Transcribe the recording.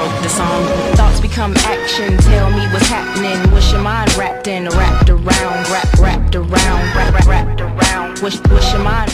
the song. Thoughts become action, tell me what's happening. What's your mind wrapped in, wrapped around, wrapped around, wrapped around. What's your mind